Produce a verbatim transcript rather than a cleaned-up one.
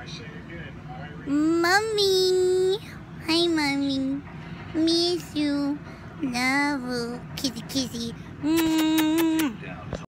Mommy. Hi, mommy. Miss you. Love you. Kissy, kissy. Mm.